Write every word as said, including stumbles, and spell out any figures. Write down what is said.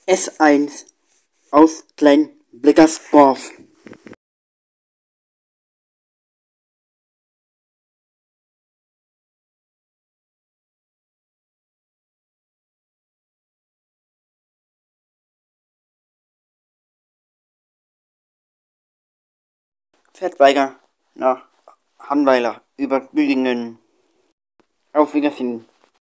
S eins aus Klein-Bleckersdorf. Fährt weiter nach Hanweiler über Büdingen. Auf Wiedersehen.